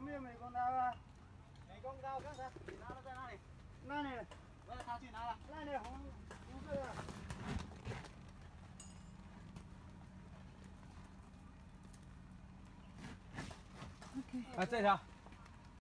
没有美工刀啊？ 美工刀刚才你拿的在哪里？ 那里， 我要他去拿了。 那里红色的。 啊，这条。